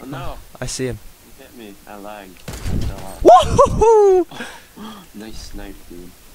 no! I see him. He hit me. I lagged. Woohoo! Nice snipe, dude.